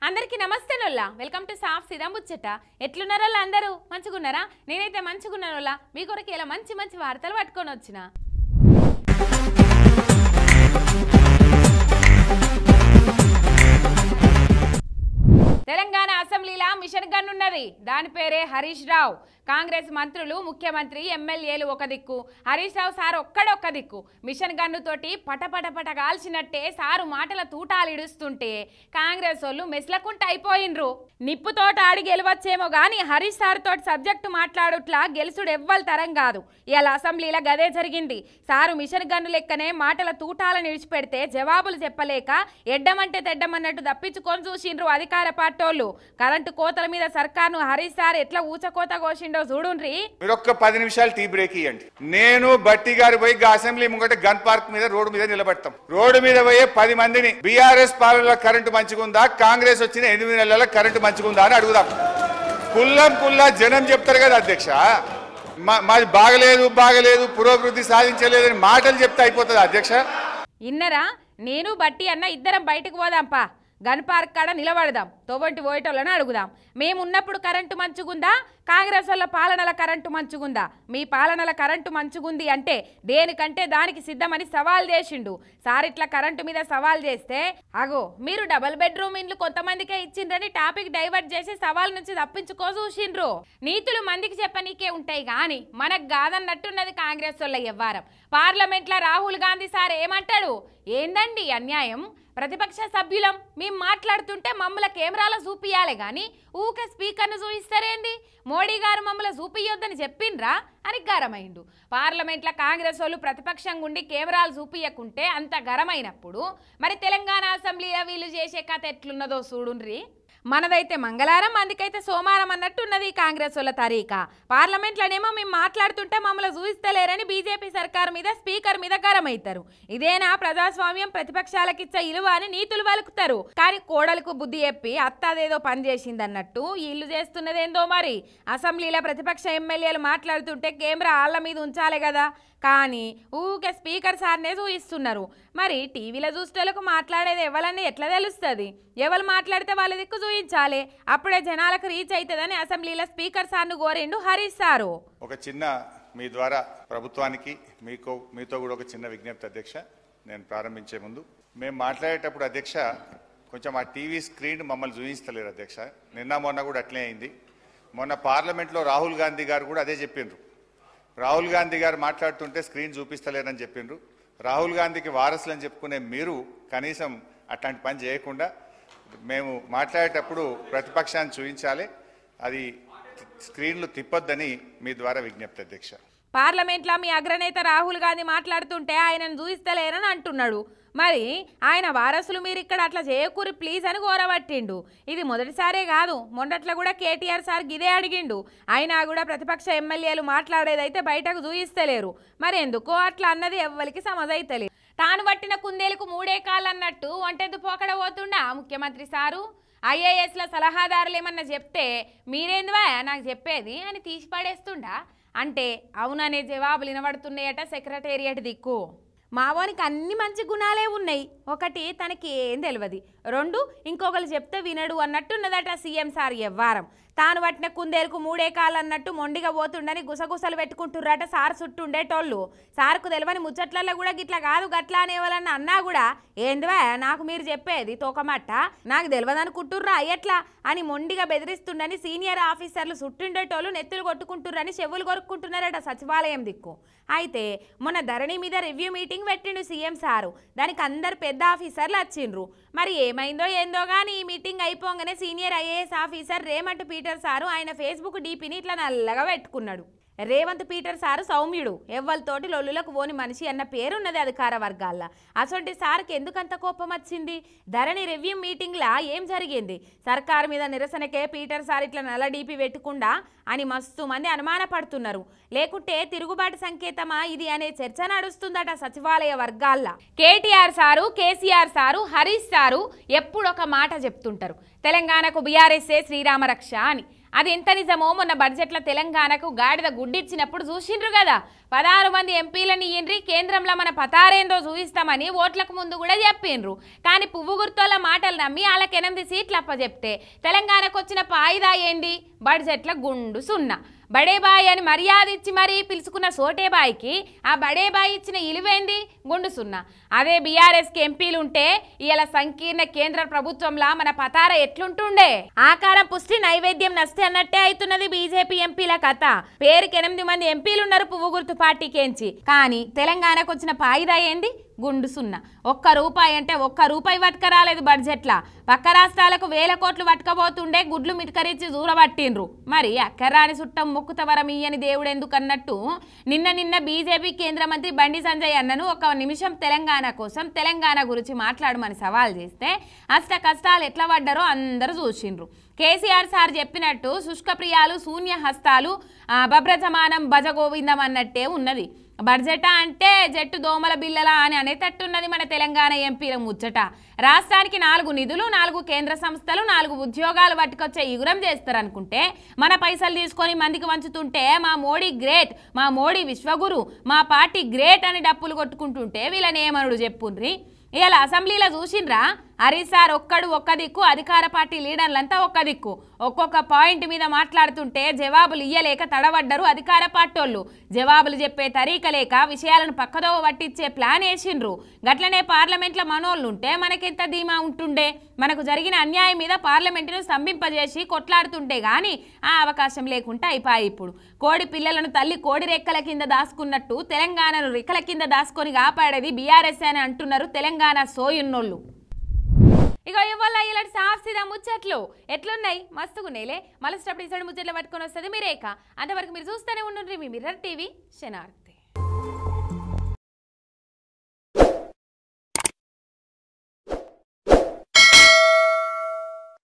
అందరికీ నమస్తే నొల్లా welcome to సాఫ్ సీదా ముచ్చట ఎట్లున్నారో అందరూ మంచిగున్నారా నేనైతే మంచిగున్నానొల్లా మీ కొరకు ఇలా మంచి మంచి వార్తలు పట్టుకొని వచ్చిన తెలంగాణ అసెంబ్లీలో మిషన్ గన్ ఉన్నది దాని పేరే హరీష్ రావు కాంగ్రెస్ మంత్రులు ముఖ్యమంత్రి ఎమ్మెల్యేలు ఒక దిక్కు హరీష్ రావు సార్ ఒక్క దిక్కు మిషన్ గన్ను తోటి పటపటపట కాల్చినట్టే సారు మాటల తూటాలు ఇడుస్తుంటే కాంగ్రెస్ వాళ్ళు మెస్లకుంట అయిపోయినరు నిప్పుతోట ఆడి గెలవచ్చేమో గాని హరీష్ సార్ తోటి సబ్జెక్టు మాట్లాడుట్లా గెలుసుడు ఎవ్వల తరం కాదు ఇలా అసెంబ్లీలో గదే జరిగింది సారు మిషన్ గన్ను లెక్కనే మాటల తూటాలను ఇడిచిపెడితే జవాబులు చెప్పలేక ఎడ్డమంటే తెడ్డమన్నట్టు తప్పించుకొని చూసిండ్రు అధికార పార్టోళ్ళు కరెంటు కోతల మీద సర్కార్ను హరీష్ సార్ ఎట్లా ఊచకోత కోసిండో చూడుండ్రి మీరు ఒక్క 10 నిమిషాలు టీ బ్రేక్ ఇవ్వండి నేను బట్టి గారు పోయి అసెంబ్లీ ముంగట గన్ పార్క్ మీద రోడ్డు మీద నిలబడతాం రోడ్డు మీద పోయే 10 మందిని బీఆర్ఎస్ పాలనలో కరెంటు మంచిగుందా కాంగ్రెస్ వచ్చిన 8 నెలల కరెంటు మంచిగుందా అని అడుగుదాం కుల్లా జనం చెప్తారు కదా అధ్యక్ష మాది బాగలేదు పురోభివృద్ధి సాధించలేదని మాటలు చెప్తే అయిపోతుంది అధ్యక్ష ఇన్నరా నేను బట్టి అన్న ఇద్దరం బయటకు పోదాంపా గన్ పార్క్ కాడ నిలబడదాం తోవంటి పోయేటోళ్ళని అడుగుదాం మేమున్నప్పుడు కరెంటు మంచుగుందా కాంగ్రెస్ వాళ్ళ పాలనల కరెంటు మంచుగుందా మీ పాలనల కరెంటు మంచుగుంది అంటే దేనికంటే దానికి సిద్ధమని సవాల్ చేసిండు సార్ ఇట్లా కరెంటు మీద సవాల్ చేస్తే అగో మీరు డబుల్ బెడ్రూమ్ ఇండ్లు కొంతమందికే ఇచ్చిండ్రని టాపిక్ డైవర్ట్ చేసి సవాల్ నుంచి తప్పించుకో చూసిండ్రు నీతులు మందికి చెప్పనీకే ఉంటాయి గాని మనకు కాదన్నట్టున్నది కాంగ్రెస్ వాళ్ళ వ్యవహారం పార్లమెంట్లో రాహుల్ గాంధీ సార్ ఏమంటాడు ఏందండి అన్యాయం ప్రతిపక్ష సభ్యులం మేము మాట్లాడుతుంటే మమ్మల్ని కెమెరాలో చూపియాలి గాని ఊకే స్పీకర్ను చూపిస్తారేంది మోడీ గారు మమ్మల్ని చూపియొద్దని చెప్పిండ్రా అని గరమైండు పార్లమెంట్లో కాంగ్రెస్ వాళ్ళు ప్రతిపక్షంగా ఉండి కెమెరాలు చూపియకుంటే అంత గరమైనప్పుడు మరి తెలంగాణ అసెంబ్లీలో వీళ్ళు చేసే కథ ఎట్లున్నదో చూడుండ్రి మనదైతే మంగళవారం అందుకైతే సోమవారం అన్నట్టున్నది కాంగ్రెస్ వాళ్ళ తరీకా పార్లమెంట్లోనేమో మేము మాట్లాడుతుంటే మమ్మల్ని చూపిస్తలేరని బీజేపీ సర్కార్ మీద స్పీకర్ మీద గరమవుతారు ఇదేనా ప్రజాస్వామ్యం ప్రతిపక్షాలకిచ్చే ఇలువ అని నీతులు వలుకుతారు కానీ కోడలకు బుద్ధి చెప్పి అత్తదేదో పని చేసింది అన్నట్టు వీళ్ళు చేస్తున్నదేందో మరి అసెంబ్లీలో ప్రతిపక్ష ఎమ్మెల్యేలు మాట్లాడుతుంటే కెమెరా ఆళ్ళ మీద ఉంచాలి కదా కానీ ఊకే స్పీకర్ సార్నే చూయిస్తున్నారు మరి టీవీలో చూసేటోళ్ళకు మాట్లాడేది ఎవరని ఎట్లా తెలుస్తుంది ఎవరు మాట్లాడితే వాళ్ళ దిక్కు చూయించాలి అప్పుడే జనాలకు రీచ్ అవుతుందని అసెంబ్లీలో స్పీకర్ సార్ను కోరిండు హరీష్ సారు ఒక చిన్న మీ ద్వారా ప్రభుత్వానికి మీతో కూడా ఒక చిన్న విజ్ఞప్తి అధ్యక్ష నేను ప్రారంభించే ముందు మేము మాట్లాడేటప్పుడు అధ్యక్ష కొంచెం ఆ టీవీ స్క్రీన్ మమ్మల్ని చూపిస్తలేరు అధ్యక్ష మొన్న కూడా అట్లే అయింది మొన్న పార్లమెంట్లో రాహుల్ గాంధీ గారు కూడా అదే చెప్పిండ్రు రాహుల్ గాంధీ గారు మాట్లాడుతుంటే స్క్రీన్ చూపిస్తలేరని చెప్పిండ్రు రాహుల్ గాంధీకి వారసులు అని చెప్పుకునే మీరు కనీసం అట్లాంటి పని చేయకుండా మేము మాట్లాడేటప్పుడు ప్రతిపక్షాన్ని చూపించాలి అది స్క్రీన్లు తిప్పొద్దని మీ ద్వారా విజ్ఞప్తి అధ్యక్ష పార్లమెంట్లో మీ అగ్రనేత రాహుల్ గాంధీ మాట్లాడుతుంటే ఆయనను చూపిస్తలేరని అంటున్నాడు మరి ఆయన వారసులు మీరు ఇక్కడ అట్లా చేయకూరి ప్లీజ్ అని కోరబట్టిండు ఇది మొదటిసారే కాదు మొన్నట్లో కూడా కేటీఆర్ సార్ గిదే అడిగిండు అయినా కూడా ప్రతిపక్ష ఎమ్మెల్యేలు మాట్లాడేదైతే బయటకు చూయిస్తలేరు మరి ఎందుకో అట్లా అన్నది ఎవ్వరికి సమజైతలేదు తాను పట్టిన కుందేలకు 3 కాళ్ళు అన్నట్టు ఒంటెద్దు పోకడ పోతుండా ముఖ్యమంత్రి సారు ఐఏఎస్ల సలహాదారులు ఏమన్నా చెప్తే మీరేందివా నాకు చెప్పేది అని తీసి పడేస్తుండా అంటే అవుననే జవాబులు వినబడుతున్నాయట సెక్రటేరియట్ దిక్కు మావోనికి అన్ని మంచి గుణాలే ఉన్నాయి ఒకటి తనకి ఏం తెలియదు 2 ఇంకొకరు చెప్తే వినడు అన్నట్టున్నదట సీఎం సార్ వ్యవహారం తాను పట్టిన కుందేలకు 3 కాళ్ళు అన్నట్టు మొండిగా పోతుండని గుసగుసలు పెట్టుకుంటుర్రట సార్ చుట్టూ ఉండేటోళ్ళు సార్కు తెలియని ముచ్చట్లలో కూడా గిట్లా కాదు గట్లా అనేవాళ్ళని అన్నా కూడా ఏందివా నాకు మీరు చెప్పేది తోకమట్ట నాకు తెలియదు అనుకుంటుర్రా ఎట్లా అని మొండిగా బెదిరిస్తుండని సీనియర్ ఆఫీసర్లు చుట్టుండేటోళ్ళు నెత్తులు కొట్టుకుంటుర్రని చెవులు కొరుక్కుంటున్నారట సచివాలయం దిక్కు అయితే మొన్న ధరణి మీద రివ్యూ మీటింగ్ పెట్టిండు సీఎం సారు దానికి అందరు పెద్ద ఆఫీసర్లు వచ్చిండ్రు మరి ఏమైందో ఏందో కానీ ఈ మీటింగ్ అయిపోగానే senior IAS officer Revanth Peter sir ఆయన ఫేస్బుక్ డీపీని ఇట్లా నల్లగా పెట్టుకున్నాడు రేవంత్ పీటర్ సారు సౌమ్యుడు ఎవ్వలతోటి లొల్లులకు పోని మనిషి అన్న పేరున్నది అధికార వర్గాల్లో అసొంటి సార్కి ఎందుకంత కోపం వచ్చింది ధరణి రివ్యూ మీటింగ్లా ఏం జరిగింది సర్కారు మీద నిరసనకే పీటర్ సార్ ఇట్లా నల్ల డీపీ పెట్టుకుండా అని మస్తు మంది అనుమానపడుతున్నారు లేకుంటే తిరుగుబాటు సంకేతమా ఇది అనే చర్చ నడుస్తుందట సచివాలయ వర్గాల్లో KTR sir KCR sir Harish sir ఎప్పుడొక మాట చెప్తుంటారు తెలంగాణకు బీఆర్ఎస్ఏ శ్రీరామ రక్ష అని అది ఎంత నిజమో మొన్న బడ్జెట్లో తెలంగాణకు గాడిద గుడ్డిచ్చినప్పుడు చూసిండ్రు కదా. 16 మంది ఎంపీలని ఇయ్యండ్రి, కేంద్రంలో మన పతారేందో చూపిస్తామని ఓట్లకు ముందు కూడా చెప్పిండ్రు. కానీ పువ్వు గుర్తోళ్ళ మాటలు నమ్మి వాళ్ళకి 8 సీట్లు అప్పచెప్తే తెలంగాణకు వచ్చిన పాయిదా ఏంది? బడ్జెట్ల గుండు సున్నా. బడేబాయి అని మర్యాద ఇచ్చి మరీ పిలుచుకున్న సోటేబాయికి ఆ బడేబాయి ఇచ్చిన ఇలువేంది? గుండు సున్నా. అదే బీఆర్ఎస్కి ఎంపీలు ఉంటే ఇలా సంకీర్ణ కేంద్ర ప్రభుత్వంలా మన పతార ఎట్లుంటుండే? ఆకారం పుష్టి నైవేద్యం నష్టి అన్నట్టే అవుతున్నది బీజేపీ ఎంపీల కథ. పేరుకి 8 మంది ఎంపీలు ఉన్నారు పువ్వు గుర్తు పార్టీకేంచి, కానీ తెలంగాణకు వచ్చిన పాయిదా ఏంది? గుండు సున్నా. ₹1 అంటే ₹1 పట్టుకరాలేదు బడ్జెట్లా. పక్క రాష్ట్రాలకు 1000 కోట్లు పట్టుకపోతుండే గుడ్లు మిటకరించి దూరబట్టిండ్రు. మరి అక్కరాని సుట్టం మొక్కుతవరం ఇయ్యని దేవుడు ఎందుకన్నట్టు నిన్న బీజేపీ కేంద్ర మంత్రి బండి సంజయ్ అన్నను ఒక నిమిషం తెలంగాణ కోసం తెలంగాణ గురించి మాట్లాడమని సవాల్ చేస్తే అష్ట కష్టాలు ఎట్లా పడ్డారో అందరూ చూసిండ్రు. కేసీఆర్ సార్ చెప్పినట్టు శుష్క ప్రియాలు శూన్య హస్తాలు బభ్రజమానం భజగోవిందం అన్నట్టే ఉన్నది. బడ్జెట్ అంటే జట్టు దోమల బిల్లలా అని అనేటట్టున్నది మన తెలంగాణ ఎంపీల ముచ్చట. రాష్ట్రానికి 4 నిధులు, 4 కేంద్ర సంస్థలు, 4 ఉద్యోగాలు పట్టుకొచ్చే ఇగురం చేస్తారనుకుంటే మన పైసలు తీసుకొని మందికి వంచుతుంటే మా మోడీ గ్రేట్, మా మోడీ విశ్వగురు, మా పార్టీ గ్రేట్ అని డప్పులు కొట్టుకుంటుంటే వీళ్ళని ఏమనుడు చెప్పుండ్రి. ఇలా అసెంబ్లీలో చూసిండ్రా? హరీష్ సార్ ఒక్క దిక్కు, అధికార పార్టీ లీడర్లంతా ఒక్క దిక్కు. ఒక్కొక్క పాయింట్ మీద మాట్లాడుతుంటే జవాబులు ఇయ్యలేక తడబడ్డరు అధికార పార్టీలు. జవాబులు చెప్పే తరీక లేక విషయాలను పక్కదోవ పట్టించే ప్లాన్ వేసిండ్రు. గట్లనే పార్లమెంట్లో మనోళ్ళుంటే మనకెంత ధీమా ఉంటుండే? మనకు జరిగిన అన్యాయం మీద పార్లమెంటును స్తంభింపజేసి కొట్లాడుతుంటే గాని ఆ అవకాశం లేకుండా అయిపోయి. ఇప్పుడు కోడి పిల్లలను తల్లి కోడి రెక్కల కింద దాచుకున్నట్టు తెలంగాణను రెక్కల కింద దాచుకొని కాపాడేది బీఆర్ఎస్ అని అంటున్నారు తెలంగాణ సోయున్నోళ్ళు. ఇక ఇవాళ ఇలాంటి సాఫ్సీదా ముచ్చట్లు ఎట్లున్నాయి? మస్తుగున్నాయిలే. మళ్ళీ స్టెప్ డిసైడ్ ముచ్చట్లు పట్టుకొని వస్తుంది మీరేక. అంతవరకు మీరు చూస్తూనే ఉండండి మీ మిర్రర్ టీవీ శనార్థి.